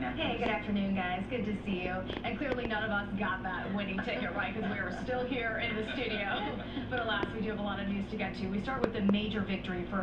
Hey, good afternoon, guys. Good to see you. And clearly none of us got that winning ticket, right? Because we were still here in the studio. But alas, we do have a lot of news to get to. We start with the major victory for